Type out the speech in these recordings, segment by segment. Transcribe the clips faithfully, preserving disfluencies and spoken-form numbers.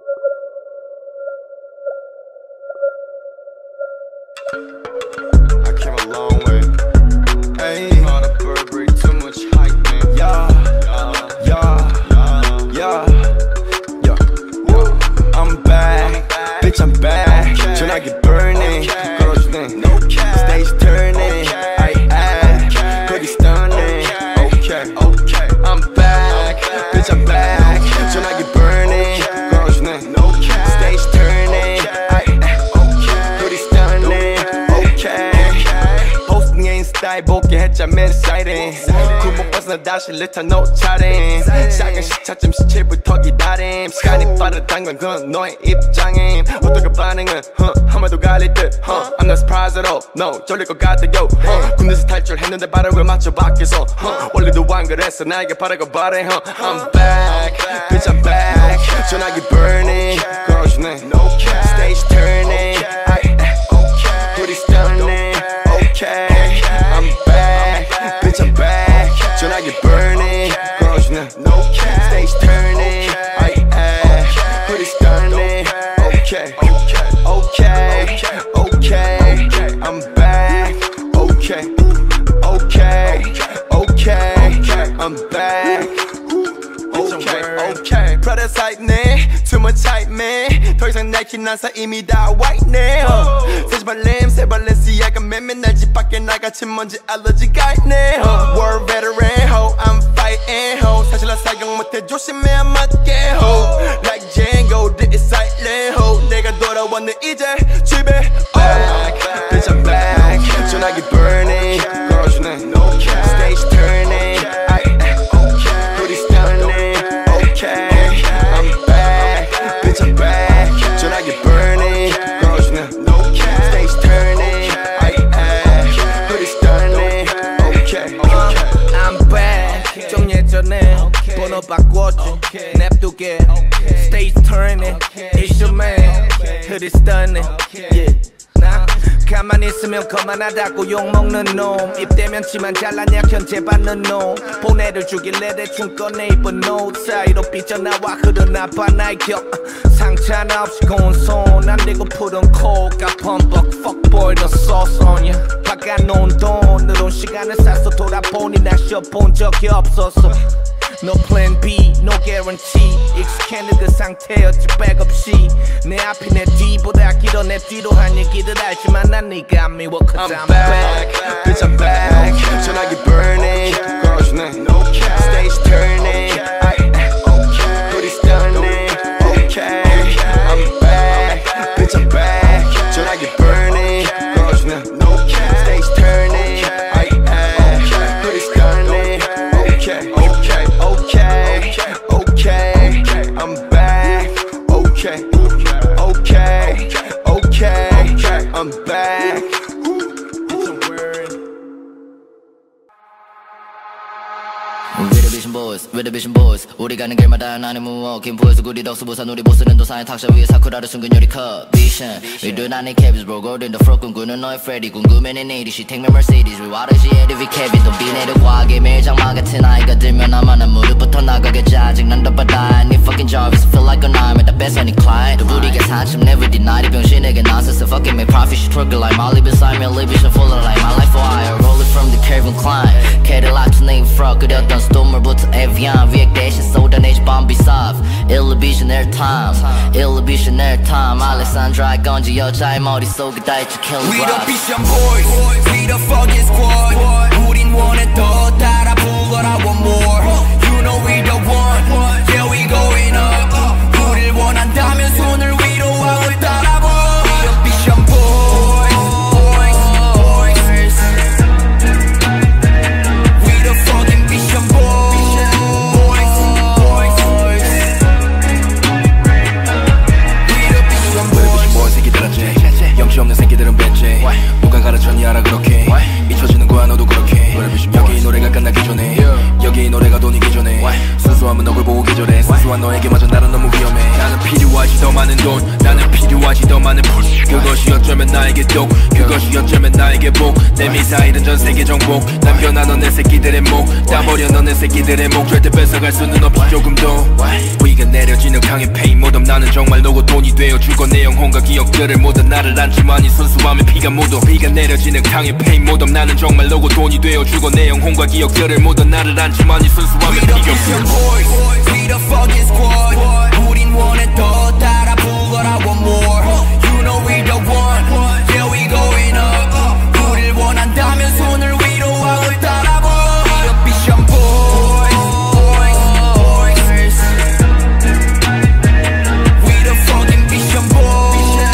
I came a long way. Hey, on a Burberry, too much hype, man. Yeah, yeah, yeah, yeah, yeah, yeah. I'm back, bitch, I'm back. 전화기 burning, 걸어주네. Stage turning, I act, pretty stunning. Okay, okay. I'm back, bitch, I'm back. 전화기 burning, 걸어주네. Stage turning, I act, pretty stunning. Okay. Posting 인스타에 복귀했자 mid exciting. 구멍 벗어나 다시 리턴 no chatting. 작은 시차점 시칠부터 기다림. 시간이 빠르단 건 그건 너의 입장임. 어떻게 반응은 huh, 한마도 갈릴 듯 huh. I'm not surprised at all no 졸릴 것 같아요 huh. 군대에서 탈출했는데 발음을 맞춰 밖에서 huh. 원래도 안 그랬어 나에게 바라고 바래 huh. I'm back bitch I'm back 전화기 burning 걸어주네 Stage turning I, pretty stunning okay I'm back bitch I'm back 전화기 burning 걸어주네 Stage turning I, pretty stunning okay okay okay I'm back okay okay okay I'm back okay okay Prada's hype 네 too much hype man 더 이상 나이키 나사 이미 다 white네 세지 발냄 새 발렌시아가 맨맨 날 집 밖에 나같이 먼지 알러지가 있네 World veteran ho I'm fighting ho 사실 나 사용 못해 조심해 안 맞게 ho Like Django this is silent ho 내가 돌아왔네 이제 집에 back bitch I'm back 전화기 burning 걸어주네 Stage turning I pretty stunning okay I'm back bitch I'm back 전화기 burning 걸어주네 Stage turning I pretty stunning okay I'm back 좀 예전에 번호 바꿨지 냅두게 Stage turning It's your man pretty stunning yeah 나 가만히 있으면 거만하다고 욕먹는 놈 입대면 치만 잘난 약현 재받는 놈 보내를 주길래 대충 꺼내 입은 노트 사이로 삐져나와 흐르나봐 나의 격 상처 하나 없이 고운 손 안 대고 푸른 코가 펌벅 fuckboy 너 쏘쏘냐 바꿔놓은 돈으로 시간을 쌌어 돌아보니 나 쉬어본 적이 없었어 No plan B, no guarantee 익숙했는 그 상태였지 백 없이 내 앞이 내 뒤보다 길어 내 뒤로 한 얘기들 알지만 난 네가 미워 Cause I'm, I'm back, back bitch I'm back 전화기 burning 걸어주네 Stage turning I, pretty stunning okay I'm back bitch I'm back 전화기 burning 걸어주네 Stage turning I, pretty stunning okay okay okay okay I'm back okay okay okay I'm back We're the Vision Boys, we're the Vision Boys 우리 가는 길마다 나는 무엇긴 보여서 구리 덕수부산 우리 보스는 도사인 탁자 위에 사쿠라를 숨긴 요리 컷 Vision We do not need cabins bro golden the frog 꿈꾸는 너의 Freddy 궁금해 내 내일이 She take me Mercedes 위와르지 에드비 케빈 또 비내려 과하게 매일 장마 같은 아이가 들면 아마 난 무릎부터 나가게 짜증난다 바다 네 fucking Jarvis feel like a nine at the best any client 또 우리가 사심 never deny 이 병신에게 nonsense fucking make profit she struggle like Molly beside me a living full of like my life wire rolling from the Calvin Klein Cadillac to name frog 그렸던 스톰물부터 Evian 위에 대신 쏟아내지 bomb soft Illusionary time Illusionary time Alexandra 건지 여자의 머릿속에 다 있지 killing We the Vision Boys We the fucking squad 우린 원해 더 따라 불러라 one more You know we the one Yeah we going up 우릴 원한다면 손을 위로 하고 따라 보 We the Vision Boys We the fucking Vision Boys 영치 없는 새끼들은 벤치 누가 가르쳤니 알아 그렇게 잊혀지는 거야 너도 그렇게 여기 이 노래가 끝나기 전에 여기 이 노래가 돈이기 전에 순수함은 너를 보고 기절해 순수한 너에게마저 나는 너무 위험해 나는 필요하지 더 많은 돈 나는 필요하지 더 많은 push 그것이 어쩌면 나에게 독 그것이 어쩌면 나에게 내게 복 내 미사일은 전 세계 정복 남겨놔 너네 새끼들의 목 따버려 너네 새끼들의 목 절대 뺏어갈 수는 없지 조금도 위가 내려지는 강의 페인 모덤 나는 정말 너고 돈이 되어주고 내 영혼과 기억들을 모두 나를 안지만 이 순수함의 피가 묻어 위가 내려지는 강의 페인 모덤 나는 정말 너고 돈이 되어주고 내 영혼과 기억들을 모두 나를 안지만 이 순수함의 피가 묻어 We the fucking squad 우린 원해 더 따라 부거라 one more You know we the one Yeah we going up 우릴 원한다면 손을 위로 하고 따라 보 We the vision boys We the fucking vision boys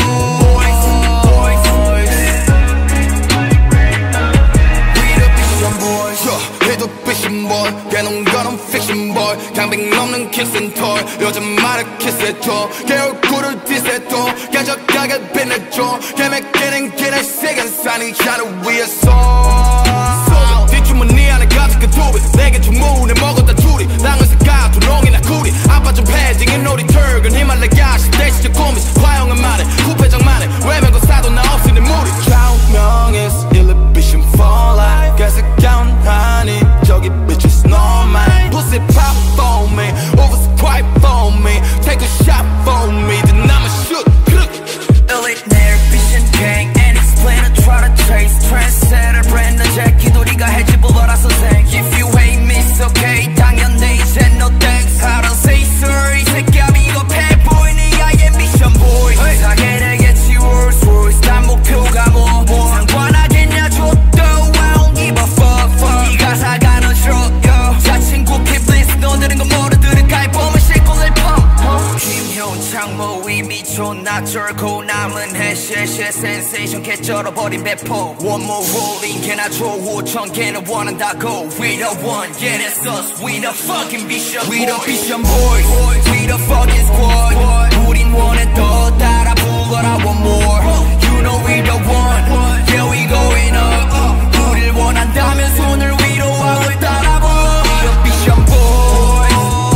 We the vision boys We the vision boy 깨놓은 거는 fiction boy 강백 넘는 kiss and toy 요즘 말을 키스해줘 개울구를 디스해줘 가져가게 빛내줘 개맥기는 길의 세간산이 하늘 위에서 뒷주머니 안에 가득 그 두비 내게 주문에 먹었다 둘이 땅을 새가 두렁이나 구리 아빠 좀 패딩에 놀이 털근 히말라야 시대 시절 고민 화영은 말해 후배정만해 외면고 사도 나 없으니 무리 좌우명 is illusion for life 가스가운 하니 저기 bitches no mine pussy pop for me overscribe for me take a shot for me then I'ma shoot elite 내일 vision gang and explain and try to chase trendsetter brand 는 제끼도 네가 해지 뽑아라 선생 if you hate me it's okay 당연히 이제 no thanks I don't say sorry 새끼야 이거 패보이니 I am mission boy 사게 되겠지 Rolls Royce 난 목표가 뭐 상관하겠냐 줬도 I don't give a fuck fuck 이 가사가 넌 싫어요 자친구 keep list 너들은 건 모두 들을까 보면 시골을 펌 김효은 창모 이미 존나 쩔고 남은 해시해시 센세이션 개쩔어버린 배포 One more rolling 개나 줘 오천 개는 원한다고 We the one yeah that's us We the fucking vision We the vision boys We the fucking squad 우린 원해 더 따라 부거라 one more You know we the one Yeah we going up 우릴 원한다면 손을 위로 하고 따라 보 We the vision boys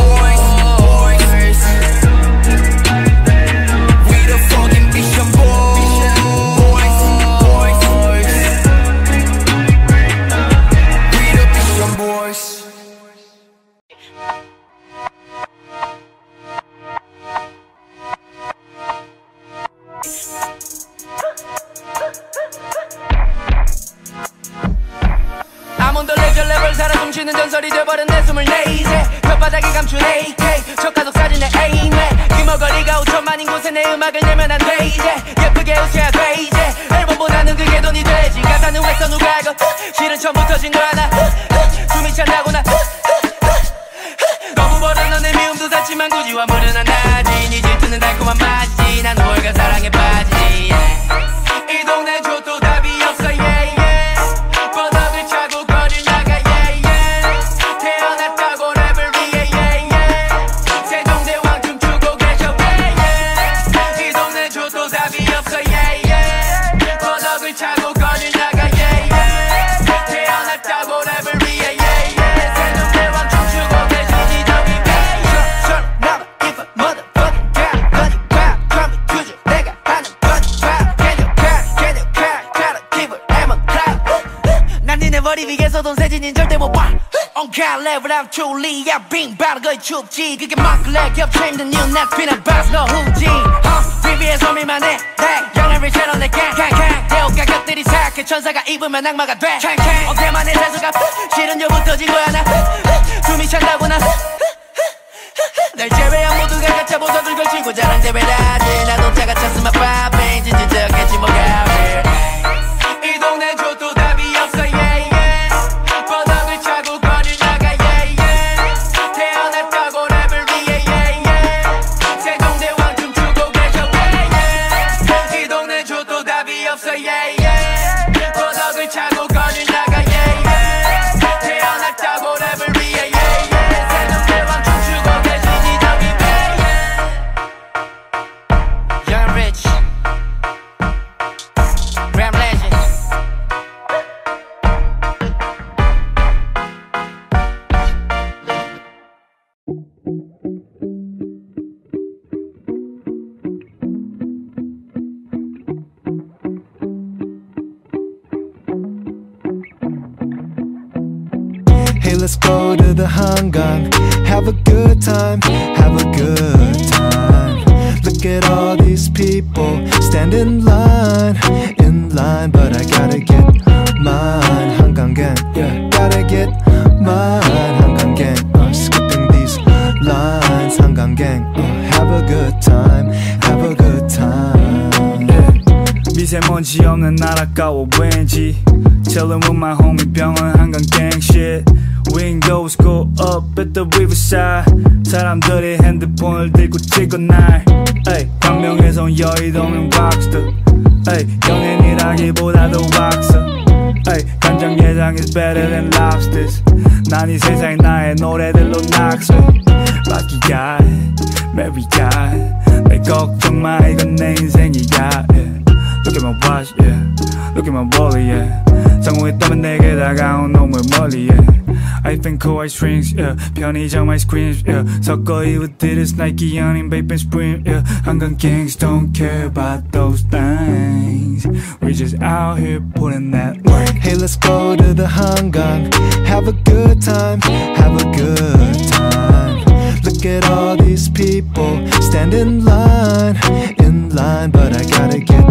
We the fucking vision boys We the vision boys I'm on the ledger level 살아 숨쉬는 전설이 돼버린 내 스물네 혓바닥에 감춘 에이케이 척가속 사진에 에이메 귀머거리가 오천만인 곳에 내 음악을 내면 안 돼 이제 예쁘게 웃어야 돼 이제 앨범보다는 그게 돈이 되지 가사는 왜 써 누가 알고 실은 처음부터 진 거 하나 숨이 찬다고 나 너무 버릇 넌 내 미움도 샀지만 굳이 화물은 안 나지 네 질투는 달콤한 맛이 난 월가 사랑에 빠지지 yeah. 이 동네 줘도 답이 없어 yeah, yeah. 뻗어들 차고 거리 나가 yeah, yeah. 태어났다고 랩을 위해 yeah, yeah. 세종대왕 춤추고 계셔 yeah, yeah. 이 동네 줘도 답이 없어 yeah, yeah. 뻗어들 차고 거리 나가 yeah, yeah. 태어났다고 랩을 위해 yeah, yeah. 세종대왕 춤추고 계시니 저기 yeah, yeah. Shut up if a motherfucking cat buddy crap come to you 내가 하는 buddy crap Can you cry can you cry gotta keep it I'm a crap 난 니네 머리 위에서 돈 세진인 절대 못 봐 On God level I'm truly 야 빙 바로 거의 춥지 그게 마클렉 겹쳐 힘든 이유 난 피는 바스 너 후지 비비에서 밀만해 영애를 채로 내 캔캔캔 대옥가 곁들이 사악해 천사가 입으면 악마가 돼 어깨만의 세수가 싫은 여부터 진 거야 나 숨이 찬다고 나 날 제외한 모두가 가짜 보석을 걸치고 자랑 제외라지 나도 자가 찼으면 빠뱅 진진적겠지 뭐가 이 동네 줘도 답이 없어 yeah, yeah. 뻗어들 차고 거리 나가 yeah, yeah. 태어났다고 랩을 위해 yeah, yeah. 세종대왕 춤추고 계셔 yeah, yeah. 이 동네 줘도 답이 없어 yeah, yeah. 뻗어들 차고 거리 나가 yeah, yeah. 태어났다고 랩을 위해 yeah, yeah. 세종대왕 춤추고 계시니 저기 yeah, yeah. Young Rich let's go to the 한강. Have a good time, have a good time. Look at all these people stand in line, in line, but I gotta get mine. 한강 gang, yeah, gotta get mine. 한강 gang, uh, skipping these lines. 한강 gang, uh, have a good time, have a good time. Yeah. 미세먼지 없는 날 아까워 왠지. Chillin' with my homie 병원 한강 gang shit. Windows go up at the riverside. 사람들이 핸드폰을 들고 찍은 날. 에이, 광명에선 여의도면 락스터. 에이, 연예인이라기보다도 락서. 에이, 간장게장 is better than lobsters. 난 이 세상 나의 노래들로 낙서. Lucky guy, Mary guy. 내 걱정 마 이건 내 인생이야. Yeah. Look at my watch, yeah. Look at my wallet, yeah. 성공했다면 내게 다가온 놈을 멀리, yeah. I think cool ice drinks, yeah. 편의점 ice creams, yeah. 섞어 입어들은 Nike 연인 vape and sprint, yeah. 한강 gangs don't care about those things. We just out here putting that work. Hey, let's go to the 한강. Have a good time, have a good time. Look at all these people stand in line, in line, but I gotta get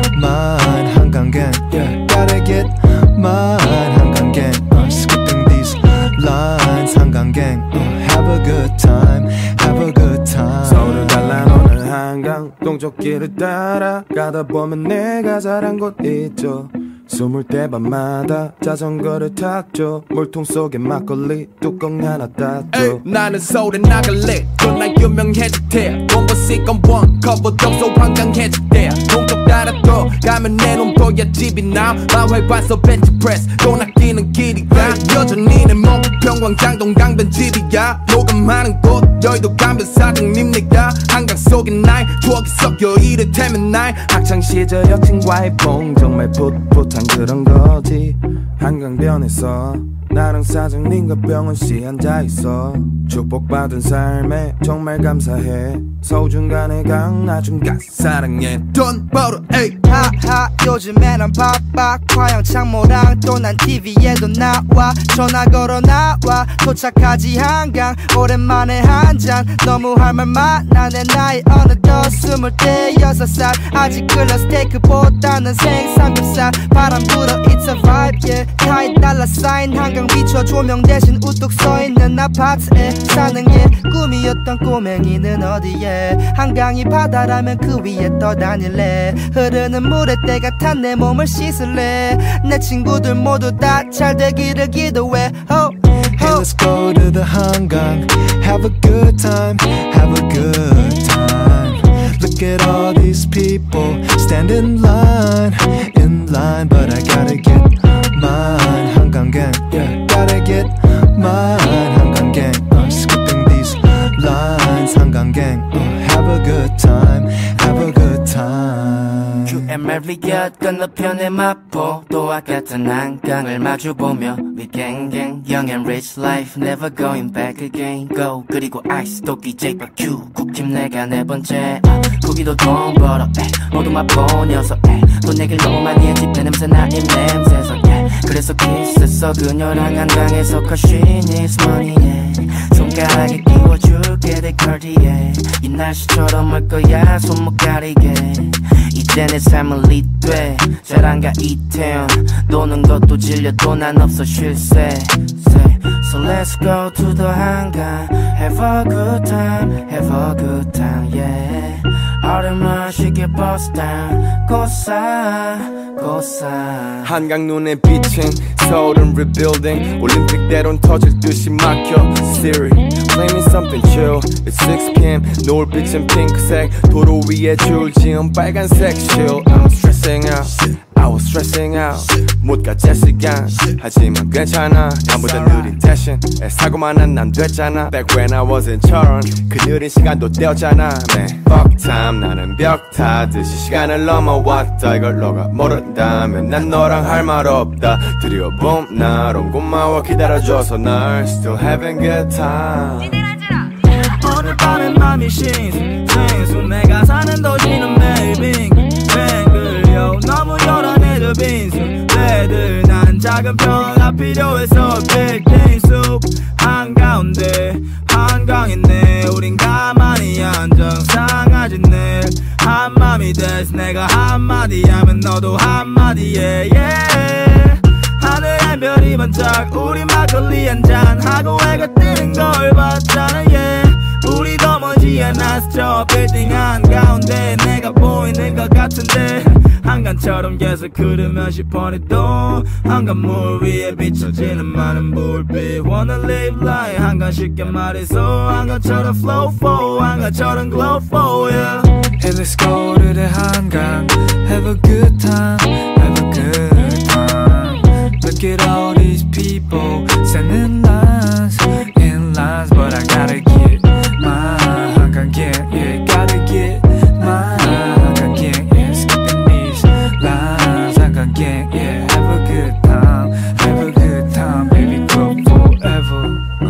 mine. 한강 gang, yeah, gotta get mine. 한강 gang, uh, skipping these lines. 한강 gang, uh, have a good time, have a good time. 서울을 갈라놓는 한강 동쪽길을 따라 가다 보면 내가 자란 곳 있죠. 숨을 때 밤마다 자전거를 탔죠. 물통 속에 막걸리 뚜껑 하나 땄죠. 나는 서울에 나갈래. 넌 나 유명해질 테. 원버시건 원 커버동서 한강해질 때. 동쪽 따라 또 가면 내 놈도야 집이 나. 마을 봐서 벤치프레스 돈 아끼는 길이야. 여전히 내 목평광장 동강변집이야. 녹음하는 곳 여의도 가면 사장님 내가. 한강 속에 나의 추억이 섞여 이를테면 나의 학창시절 여친과의 뽕 정말 풋풋한 그런 거지. 한강변에서 나랑 사장님과 병원씨 앉아있어. 축복받은 삶에 정말 감사해. 서울중간의 강 나중가 사랑해. 돈 벌어 에이 하하 요즘에 난 바빠. 화영창모랑 또 난 티비에도 나와. 전화 걸어 나와. 도착하지 한강 오랜만에 한잔. 너무 할 말 많아. 내 나이 어느덧 스물대여섯 살. 아직 글러 스테이크보다는 생삼겹살. 바람 불어 it's a vibe yeah. 타이 달러 사인 한강 비춰 조명 대신 우뚝 서있는 아파트에 사는 게 꿈이었던 꼬맹이는 어디에. 한강이 바다라면 그 위에 떠다닐래. 흐르는 물에 때가 탄 내 몸을 씻을래. 내 친구들 모두 다 잘 되기를 기도해. oh, Hey, let's go to the 한강. Have a good time, have a good time. Look at all these people stand in line, in line, but I gotta get mine. 한강 gang, yeah, gotta get mine. 한강 gang, uh, skipping these lines. 한강 gang, uh, have a good time, have a good time. 큐엠엘리엇 건너편의 마포도와 같은 한강을 마주보며 We gang gang, young and rich life, never going back again. Go 그리고 아이스 도끼 제이바큐 국팀 내가 네 번째. 아, 거기도 돈 벌어 에이. 모두 마포 녀석 에이. 돈 얘길 너무 많이 했지 배 냄새 나 입냄새서 에이. 그래서 키스했어 그녀랑 한강에서 Cause she needs money yeah. 손가락에 끼워줄게 내 cartier. 이 날씨처럼 올 거야 손목 가리게. 이제 내 삶은 리돼 자랑가 이태원. 노는 것도 질려도 난 없어 쉴새. So let's go to the 한강. Have a good time, have a good time, yeah. 얼음을 쉽게 bust down. 고사, 고사. 한강 눈에 비친 서울은 rebuilding. 올림픽대로는 터질 듯이 막혀 Siri, play me something chill. It's six p.m. 노을빛은 핑크색. 도로 위에 줄 지은 빨간색 chill. I'm stressing out, I was stressing out. 못 가 제 시간 하지만 괜찮아. 남보다 느린 대신 사고만 한 난 됐잖아. Back when I wasn't 처럼 그 느린 시간도 떼었잖아. Man, fuck time 나는 벽 타듯이 시간을 넘어왔다. 이걸 너가 모른다면 난 너랑 할 말 없다. 드려봄 나름 고마워 기다려줘서 날 Still having good time. 오늘 밤에 맘이 신수 내가 사는 도시는 매일 빙빙 끌려. 너무 요란해 해줘 빈수 레드 난 작은 평화가 필요해서 빅ting soup 한가운데 한강이네 우린 가만히 앉아 상하지 늘 한맘이 됐어 내가 한마디 하면 너도 한마디 해 yeah. 하늘엔 별이 반짝 우리 막걸리 한잔 하고 해가 뜨는 걸 봤잖아 yeah. 우리 더 멀지 않았어 저 빌딩 한가운데 내가 보이는 것 같은데 한강처럼 계속 흐르면 싶어니 또 한강물 위에 비춰지는 많은 불빛 Wanna live life 한강 쉽게 말해서 한강처럼 flow for 한강처럼 glow for yeah. Hey let's go to the 한강 Have a good time Have a good time Look at all these people standing lines in lines but I gotta get my 한강 yeah yeah gotta get my 한강 yeah yeah skipping these lines 한강 yeah yeah have a good time have a good time baby grow forever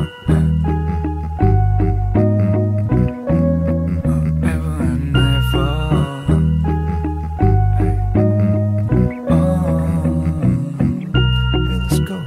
ever and ever oh hey, let's go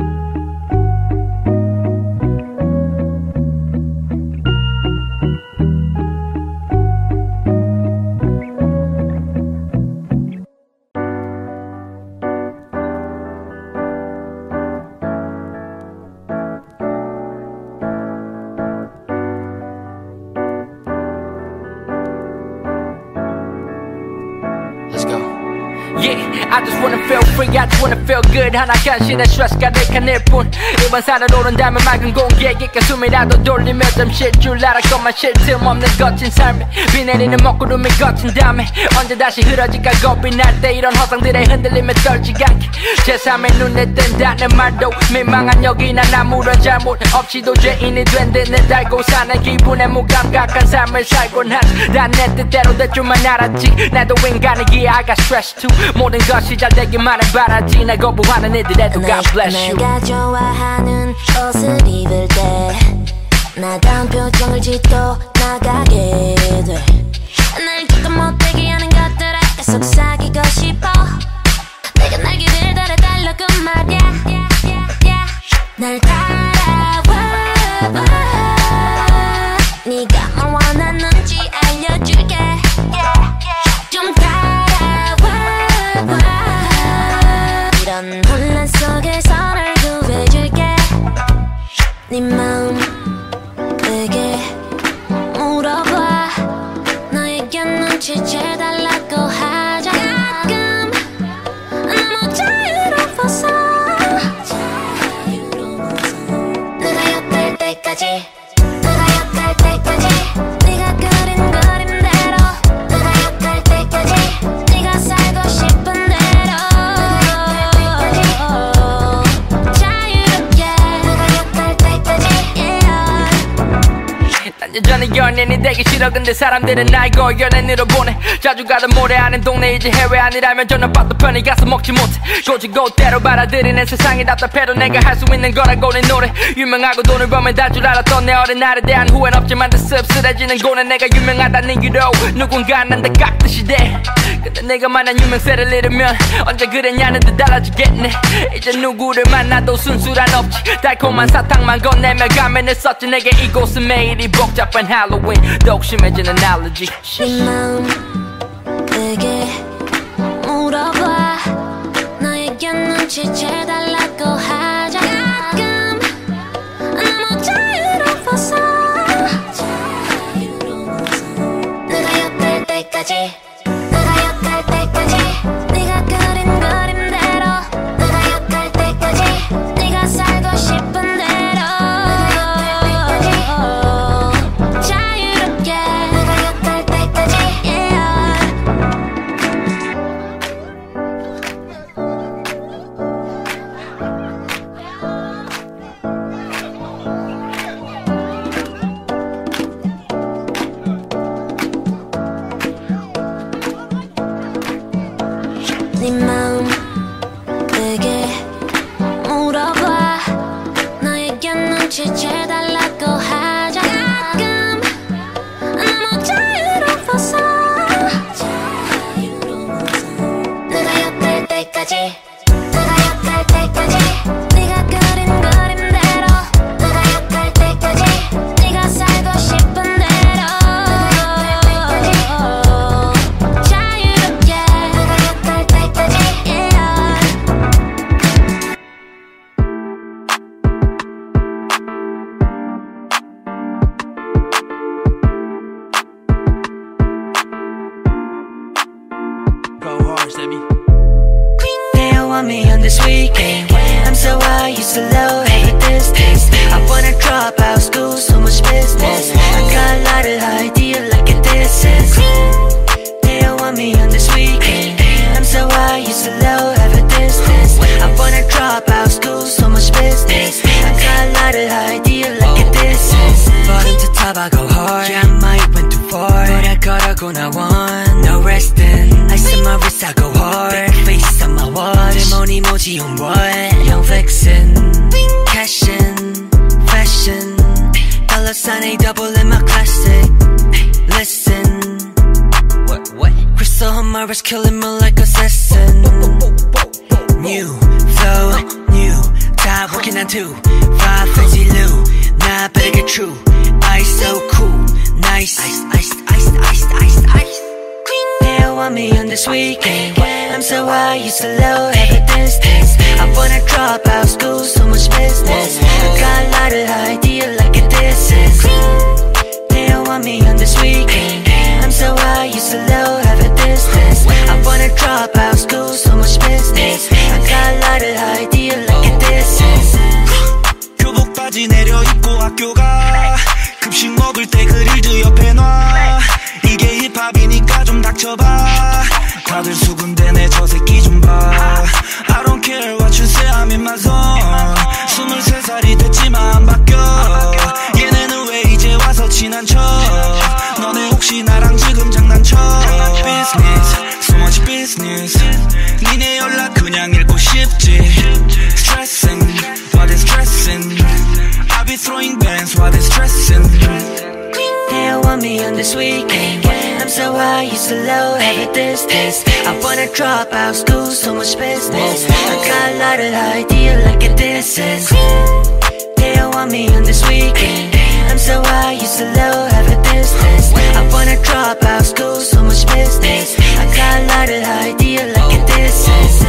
Let's go. Yeah, I just wanna feel free, I just wanna feel good 하나간 신의 스트레스 가득한 일뿐 이번 산을 오른다면 맑은 공기에 깊게 숨이라도 돌리며 좀 쉴 줄 알아 것만 쉴 틈 없는 거친 삶에 비 내리는 먹구름이 거친 다음에 언제 다시 흐려질까 겁이 날 때 이런 허상들에 흔들림에 떨지 않게 제삼의 눈에 뜬다는 말도 민망한 여기 난 아무런 잘못 없이도 죄인이 된 듯 내 달고 사는 기분에 무감각한 삶을 살곤 하지 난 내 뜻대로 될 줄만 알았지 나도 인간이기에 I got stress too 모든 것이 잘 되기만을 바라지 날 거부하는 이들에도 God bless you 내가 좋아하는 옷을 입을 때 나다운 표정을 짓고 나가게 돼 날 기껏 못되게 하는 것들에 계속 사귀고 싶어 내가 날개를 달아 달라고 말야 날 따라와 네가 뭘 원하는지 알려줄게 좀 따라와 이런 혼란 속에서 날 구해줄게 네 마음 내게 물어봐 너에게 눈치채달라고 하자 가끔 너무 자유로워서 내가 옆에 때까지 내가 옆에 때까지 네가 그린 그림대로 내가 옆에 때까지 네가 살고 싶은 대로 자유롭게 내가 옆에 때까지 난 여전히 연예인이 되기 싫어 근데 사람들은 날 거 연예인으로 보내 자주 가던 모래하는 동네 이제 해외 아니라면 저는 밥도 편히 가서 먹지 못해 고지고대로 받아들이는 세상이 답답해도 내가 할 수 있는 거라고 내 노래 유명하고 돈을 벌면 다 줄 알았던 내 어린 날에 대한 후회는 없지만 더 씁쓸해지는 거는 내가 유명하다는 이유로 누군가 난다 깍듯이 돼 근데 내가 만약 유명세를 잃으면 언제 그랬냐는 듯 달라지겠네 이제 누구를 만나도 순수란 없지 달콤한 사탕만 건네며 가면 했었지 내게 이곳은 매일이 복잡한 할로윈 독심해지는 알러지 네 마음 내게 물어봐 너에게 눈치채달라고 하자 가끔 너무 자유로워서 내가 옆에 때까지 내가 옆에 때까지 네가 그린 그림대로 내가 옆에 때까지 네가 살고 싶은 대로 자유롭게 내가 옆에 때까지 this weekend. I'm so high, you so low, have a distance. I wanna drop out school, so much business. I got a lot of ideas like a distance. They don't want me on this weekend. I'm so high, you so low, have a distance. I wanna drop out school, so much business. I got a lot of ideas like a distance. Bottom to top I go hard, yeah I might went too far, but I gotta go now on, no resting. Ice on my wrist I go hard, big face on my watch, money moji on what? Young flexin', cashin', fashion, dollar sign A double in my classic. Listen, what what? Crystal on my wrist killing me like assassin. New flow, new top working on two, five fancy Lou, nah better get true. Ice so cool, nice, ice, ice, ice, ice, ice, ice. They don't want me on this weekend. I'm so high, you so low, have a distance. I wanna drop out school, so much business. I got a lot of ideas like a distance. They don't want me on this weekend. I'm so high, you so low, have a distance. I wanna drop out school, so much business. I got a lot of ideas like a distance. 교복 바지 내려 입고 학교 가. 급식 먹을 때 그릴드 옆에 놔. 이게 힙합이니까 좀 닥쳐봐. 다들 수군데 내 저 새끼 좀 봐. I don't care what you say, I'm in my zone. 스물세 살이 됐지만 안 바뀌어. 얘네는 왜 이제 와서 친한 척. 너네 혹시 나랑 지금 장난쳐. Business, so much business. 니네 연락 그냥 읽고 싶지. Stressing, what is stressing. I be throwing bands, what is stressing. They don't want me on this weekend. I'm so high, you so low, have a distance. I wanna drop out school, so much business. I got a lot of ideas like a distance. They don't want me on this weekend. I'm so high, you so low, have a distance. I wanna drop out school, so much business. I got a lot of ideas like a distance.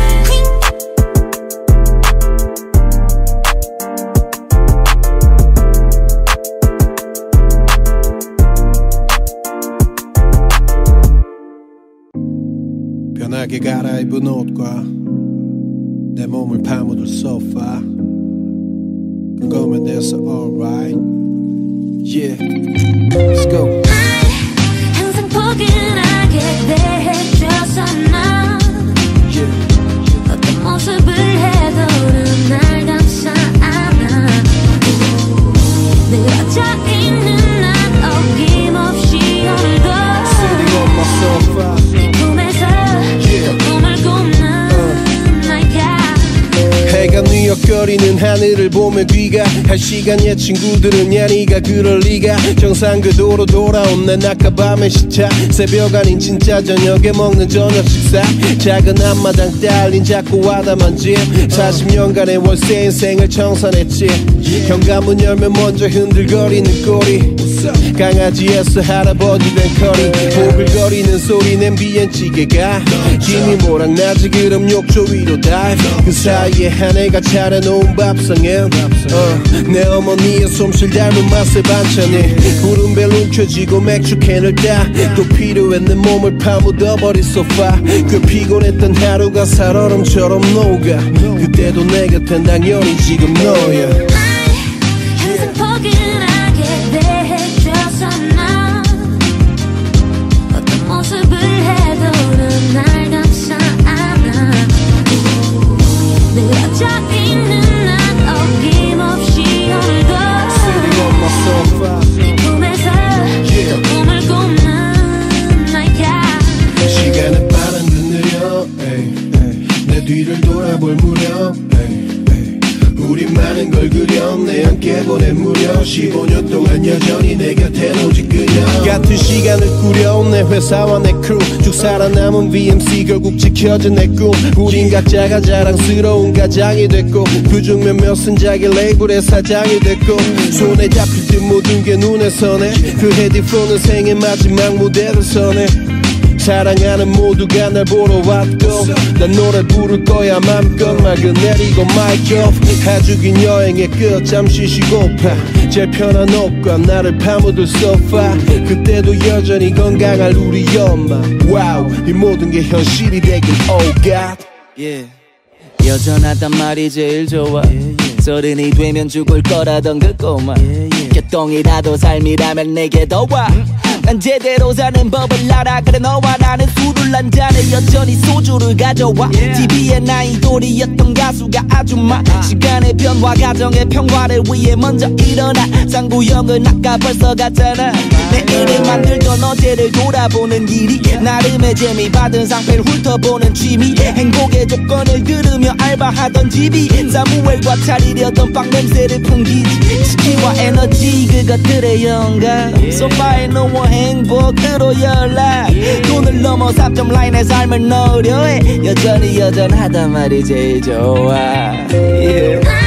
편하게 갈아입은 옷과 내 몸을 파묻을 소파 그거면 됐어 alright yeah let's go 항상 포근하게 대해줘서 난 yeah. 어떤 모습을 해도 날 감싸 안아 늘어져 있는 난 어김없이 오늘도 Sitting on my sofa 네 꿈에서 또 꿈을 꾼다 해가 뉘엿거리는 하늘을 보며 귀가 할 시간이야 친구들은 야 니가 그럴 리가 정상궤도로 돌아온 내 낮과밤의 시차 새벽 아닌 진짜 저녁에 먹는 저녁 식사 작은 앞마당 딸린 작고 와담한 집 사십 년간의 월세 인생을 청산했지 현관문 열면 먼저 흔들거리는 꼬리 강아지에서 할아버지 된 커리 보글거리는 소리 냄비엔 찌개가 김이 모락나지 그럼 욕조 위로 다이브 그 사이에 한 애가 차려놓은 밥상엔 어, 내 어머니의 솜씨를 닮은 맛의 반찬이 구름벨 움켜쥐고 맥주캔을 따 또 필요해 내 몸을 파묻어버린 소파 그 피곤했던 하루가 살얼음처럼 녹아 그때도 내 곁엔 당연히 지금 너야 항상 포근하게 대해줘서 난 어떤 모습을 해도 날 감싸 안아 늘어져 있는 난 어김없이 오늘도 Sitting on my sofa 네 꿈에서 yeah. 또 꿈을 꾼는 나야 시간은 빠른 듯 느려 에이, 에이. 내 뒤를 돌아볼 무렵 에이. 우리 많은 걸 그려 내 함께 보낸 무려 십오 년 동안 여전히 내 곁엔 오직 그녀 같은 시간을 꾸려온 내 회사와 내 크루 쭉 살아남은 비엠씨 결국 지켜진 내 꿈 우린 각자가 자랑스러운 가장이 됐고 그중 몇몇은 자기 레이블의 사장이 됐고 손에 잡힐 듯 모든 게 눈에 선해 그 헤드폰은 생애 마지막 무대를 선해 사랑하는 모두가 날 보러 왔고 난 노래 부를 거야 맘껏 막을 내리고 마이크 오프 해주긴 여행의 끝 잠시 쉬고파 제일 편한 옷과 나를 파묻을 소파 그때도 여전히 건강할 우리 엄마 와우 이 모든 게 현실이 되길 oh God yeah 여전하단 말이 제일 좋아 서른이 되면 죽을 거라던 그 꼬마 개똥이라도 삶이라면 내게 더 와 난 제대로 사는 법을 알아 그래 너와 나는 술을 한 잔에 여전히 소주를 가져와 티비의 아이돌이었던 가수가 아줌마 시간의 변화 가정의 평화를 위해 먼저 일어나 상구형은 아까 벌써 갔잖아 내일을 만들던 어제를 돌아보는 일이 나름의 재미 받은 상패를 훑어보는 취미 행복의 조건을 들으며 알바하던 집이 사무엘과 차리려던 빵 냄새를 풍기지 치킨과 에너지 그것들의 영감 소파에 누워 행복으로 연락 돈을 넘어 삼 점 라인의 삶을 넣으려 해 여전히 여전하단 말이 제일 좋아 yeah.